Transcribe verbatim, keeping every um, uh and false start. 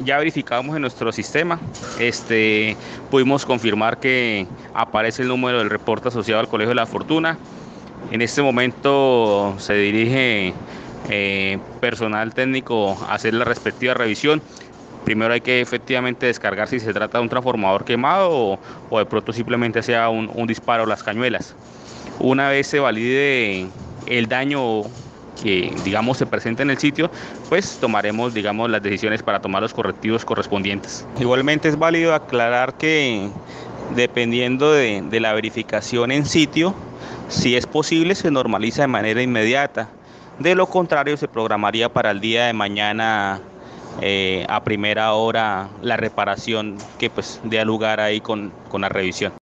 ya verificamos en nuestro sistema, este, pudimos confirmar que aparece el número del reporte asociado al Colegio de la Fortuna. En este momento se dirige eh, personal técnico a hacer la respectiva revisión. Primero hay que efectivamente descargar si se trata de un transformador quemado o, o de pronto simplemente sea un, un disparo a las cañuelas. Una vez se valide el daño que, digamos, se presenta en el sitio, pues tomaremos, digamos, las decisiones para tomar los correctivos correspondientes. Igualmente es válido aclarar que dependiendo de, de la verificación en sitio, si es posible se normaliza de manera inmediata. De lo contrario se programaría para el día de mañana eh, a primera hora la reparación que pues dé lugar ahí con, con la revisión.